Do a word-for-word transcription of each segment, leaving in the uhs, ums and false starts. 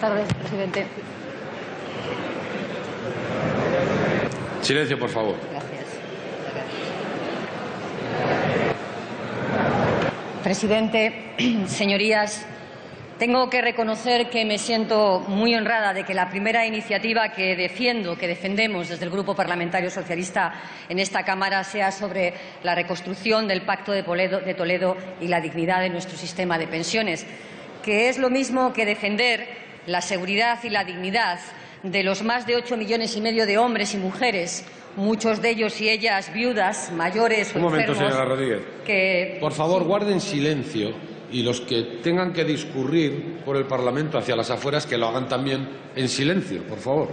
tardes, presidente. Silencio, por favor. Gracias. Presidente, señorías, tengo que reconocer que me siento muy honrada de que la primera iniciativa que defiendo, que defendemos desde el Grupo Parlamentario Socialista en esta Cámara sea sobre la reconstrucción del Pacto de Toledo y la dignidad de nuestro sistema de pensiones, que es lo mismo que defender la seguridad y la dignidad de los más de ocho millones y medio de hombres y mujeres, muchos de ellos y ellas viudas, mayores o Un momento, enfermos. señora Rodríguez. Que... Por favor, guarden silencio y los que tengan que discurrir por el Parlamento hacia las afueras que lo hagan también en silencio, por favor.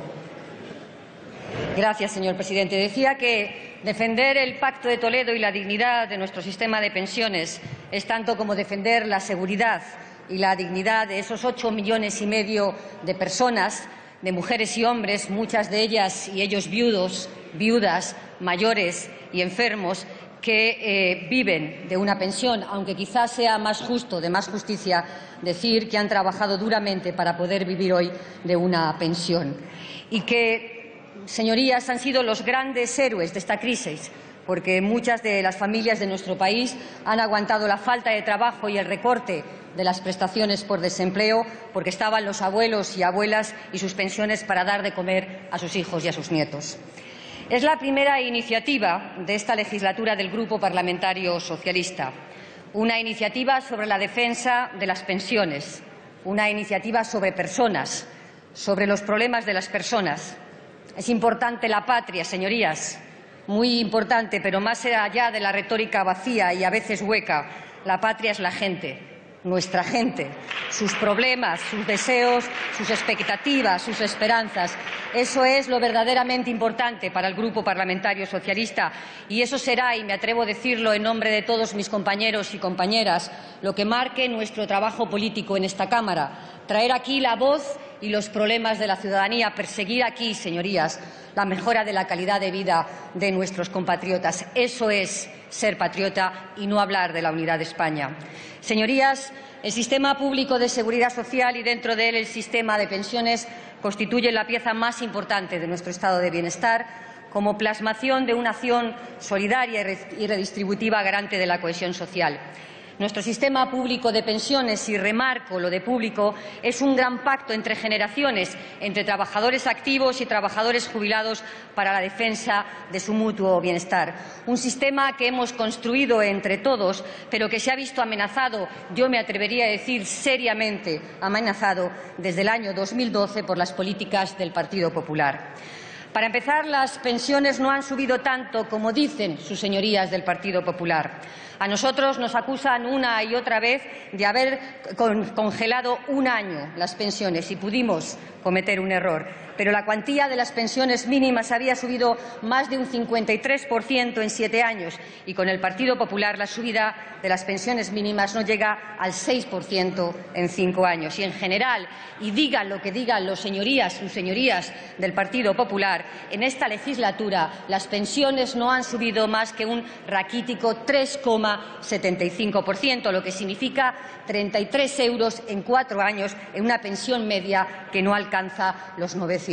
Gracias, señor presidente. Decía que defender el Pacto de Toledo y la dignidad de nuestro sistema de pensiones es tanto como defender la seguridad y la dignidad de esos ocho millones y medio de personas, de mujeres y hombres, muchas de ellas y ellos viudos, viudas, mayores y enfermos, que eh, viven de una pensión, aunque quizás sea más justo, de más justicia, decir que han trabajado duramente para poder vivir hoy de una pensión. Y que, señorías, han sido los grandes héroes de esta crisis, porque muchas de las familias de nuestro país han aguantado la falta de trabajo y el recorte de las prestaciones por desempleo, porque estaban los abuelos y abuelas y sus pensiones para dar de comer a sus hijos y a sus nietos. Es la primera iniciativa de esta legislatura del Grupo Parlamentario Socialista, una iniciativa sobre la defensa de las pensiones, una iniciativa sobre personas, sobre los problemas de las personas. Es importante la patria, señorías, muy importante, pero más allá de la retórica vacía y a veces hueca, la patria es la gente. Nuestra gente, sus problemas, sus deseos, sus expectativas, sus esperanzas. Eso es lo verdaderamente importante para el Grupo Parlamentario Socialista y eso será, y me atrevo a decirlo en nombre de todos mis compañeros y compañeras, lo que marque nuestro trabajo político en esta Cámara. Traer aquí la voz y los problemas de la ciudadanía, perseguir aquí, señorías, la mejora de la calidad de vida de nuestros compatriotas. Eso es ser patriota y no hablar de la unidad de España. Señorías, el sistema público de seguridad social y dentro de él el sistema de pensiones constituyen la pieza más importante de nuestro estado de bienestar como plasmación de una acción solidaria y redistributiva garante de la cohesión social. Nuestro sistema público de pensiones, y remarco lo de público, es un gran pacto entre generaciones, entre trabajadores activos y trabajadores jubilados para la defensa de su mutuo bienestar. Un sistema que hemos construido entre todos, pero que se ha visto amenazado, yo me atrevería a decir seriamente amenazado, desde el año dos mil doce por las políticas del Partido Popular. Para empezar, las pensiones no han subido tanto como dicen sus señorías del Partido Popular. A nosotros nos acusan una y otra vez de haber congelado un año las pensiones y pudimos cometer un error. Pero la cuantía de las pensiones mínimas había subido más de un cincuenta y tres por ciento en siete años y con el Partido Popular la subida de las pensiones mínimas no llega al seis por ciento en cinco años. Y en general, y digan lo que digan los señorías, sus señorías del Partido Popular, en esta legislatura las pensiones no han subido más que un raquítico tres coma setenta y cinco por ciento, lo que significa treinta y tres euros en cuatro años en una pensión media que no alcanza los novecientos.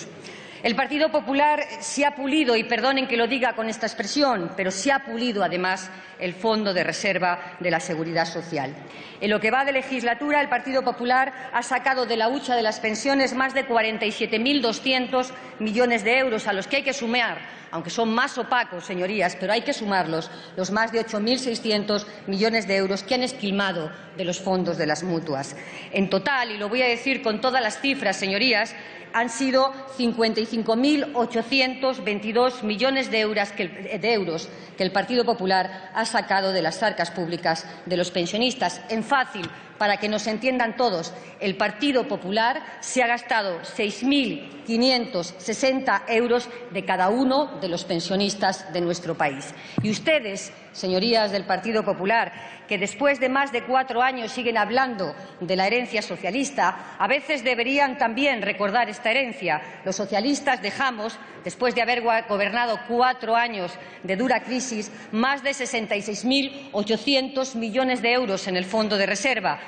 El Partido Popular se ha pulido, y perdonen que lo diga con esta expresión, pero se ha pulido además el Fondo de Reserva de la Seguridad Social. En lo que va de legislatura, el Partido Popular ha sacado de la hucha de las pensiones más de cuarenta y siete mil doscientos millones de euros, a los que hay que sumar, aunque son más opacos, señorías, pero hay que sumarlos, los más de ocho mil seiscientos millones de euros que han esquilmado de los fondos de las mutuas. En total, y lo voy a decir con todas las cifras, señorías, han sido cincuenta y cinco mil ochocientos veintidós millones de euros, que el, de euros que el Partido Popular ha sacado de las arcas públicas de los pensionistas. En fácil, para que nos entiendan todos, el Partido Popular se ha gastado seis mil quinientos sesenta euros de cada uno de los pensionistas de nuestro país. Y ustedes, señorías del Partido Popular, que después de más de cuatro años siguen hablando de la herencia socialista, a veces deberían también recordar esta herencia. Los socialistas dejamos, después de haber gobernado cuatro años de dura crisis, más de sesenta y seis mil ochocientos millones de euros en el Fondo de Reserva.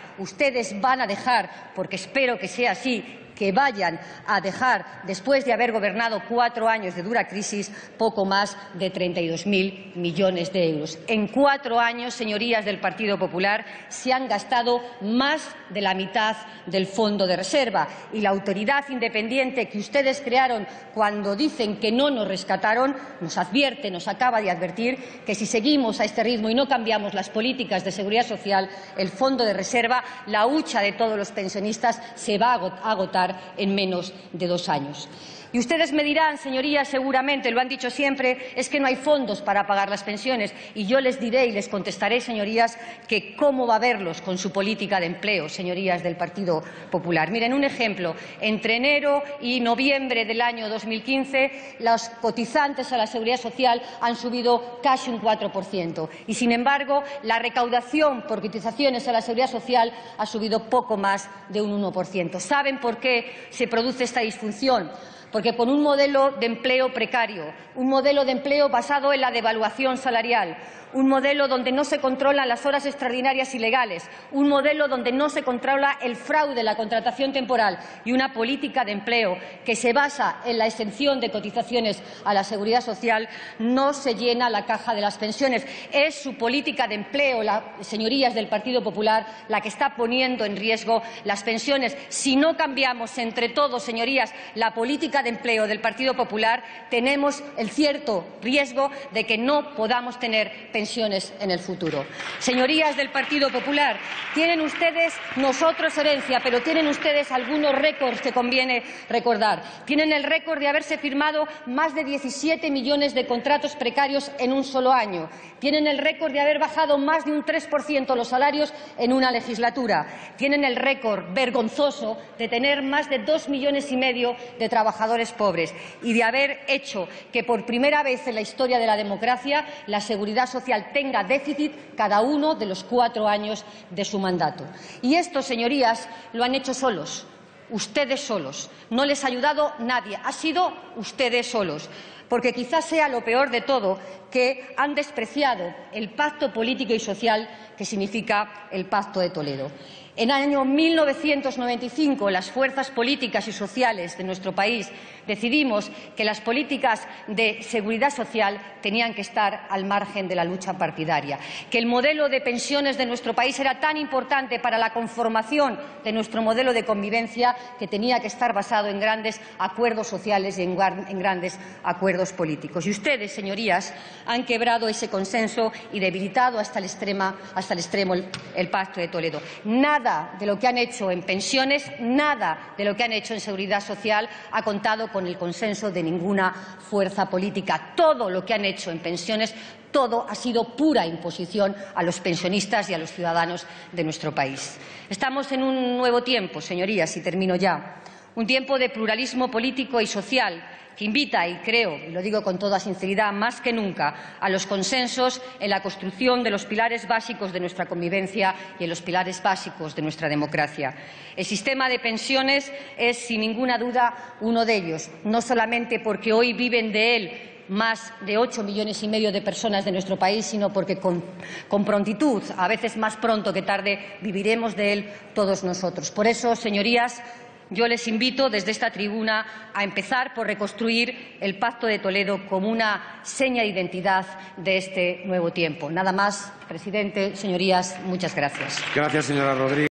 ustedes van a dejar, porque espero que sea así, que vayan a dejar, después de haber gobernado cuatro años de dura crisis, poco más de treinta y dos mil millones de euros. En cuatro años, señorías del Partido Popular, se han gastado más de la mitad del fondo de reserva, y la autoridad independiente que ustedes crearon cuando dicen que no nos rescataron nos advierte, nos acaba de advertir que si seguimos a este ritmo y no cambiamos las políticas de seguridad social, el fondo de reserva, la hucha de todos los pensionistas, se va a agotar en menos de dos años. Y ustedes me dirán, señorías, seguramente, lo han dicho siempre, es que no hay fondos para pagar las pensiones. Y yo les diré y les contestaré, señorías, que cómo va a haberlos con su política de empleo, señorías del Partido Popular. Miren, un ejemplo. Entre enero y noviembre del año dos mil quince, los cotizantes a la Seguridad Social han subido casi un cuatro por ciento. Y, sin embargo, la recaudación por cotizaciones a la Seguridad Social ha subido poco más de un uno por ciento. ¿Saben por qué se produce esta disfunción? Porque con un modelo de empleo precario, un modelo de empleo basado en la devaluación salarial, un modelo donde no se controlan las horas extraordinarias ilegales, un modelo donde no se controla el fraude, la contratación temporal, y una política de empleo que se basa en la exención de cotizaciones a la Seguridad Social, no se llena la caja de las pensiones. Es su política de empleo, las señorías del Partido Popular, la que está poniendo en riesgo las pensiones. Si no cambiamos entre todos, señorías, la política de empleo del Partido Popular, tenemos el cierto riesgo de que no podamos tener pensiones pensiones en el futuro. Señorías del Partido Popular, tienen ustedes, nosotros herencia, pero tienen ustedes algunos récords que conviene recordar. Tienen el récord de haberse firmado más de diecisiete millones de contratos precarios en un solo año. Tienen el récord de haber bajado más de un tres por ciento los salarios en una legislatura. Tienen el récord vergonzoso de tener más de dos millones y medio de trabajadores pobres y de haber hecho que por primera vez en la historia de la democracia la seguridad social tenga déficit cada uno de los cuatro años de su mandato. Y esto, señorías, lo han hecho solos, ustedes solos. No les ha ayudado nadie, ha sido ustedes solos. Porque quizás sea lo peor de todo que han despreciado el pacto político y social que significa el Pacto de Toledo. En el año mil novecientos noventa y cinco, las fuerzas políticas y sociales de nuestro país decidimos que las políticas de seguridad social tenían que estar al margen de la lucha partidaria, que el modelo de pensiones de nuestro país era tan importante para la conformación de nuestro modelo de convivencia que tenía que estar basado en grandes acuerdos sociales y en, en grandes acuerdos políticos. Y ustedes, señorías, han quebrado ese consenso y debilitado hasta el, extrema, hasta el extremo el, el Pacto de Toledo. Nada Nada de lo que han hecho en pensiones, nada de lo que han hecho en seguridad social ha contado con el consenso de ninguna fuerza política. Todo lo que han hecho en pensiones, todo ha sido pura imposición a los pensionistas y a los ciudadanos de nuestro país. Estamos en un nuevo tiempo, señorías, y termino ya. Un tiempo de pluralismo político y social que invita, y creo, y lo digo con toda sinceridad, más que nunca, a los consensos en la construcción de los pilares básicos de nuestra convivencia y en los pilares básicos de nuestra democracia. El sistema de pensiones es, sin ninguna duda, uno de ellos, no solamente porque hoy viven de él más de ocho millones y medio de personas de nuestro país, sino porque con, con prontitud, a veces más pronto que tarde, viviremos de él todos nosotros. Por eso, señorías, yo les invito desde esta tribuna a empezar por reconstruir el Pacto de Toledo como una seña de identidad de este nuevo tiempo. Nada más, presidente, señorías, muchas gracias. Gracias, señora Rodríguez.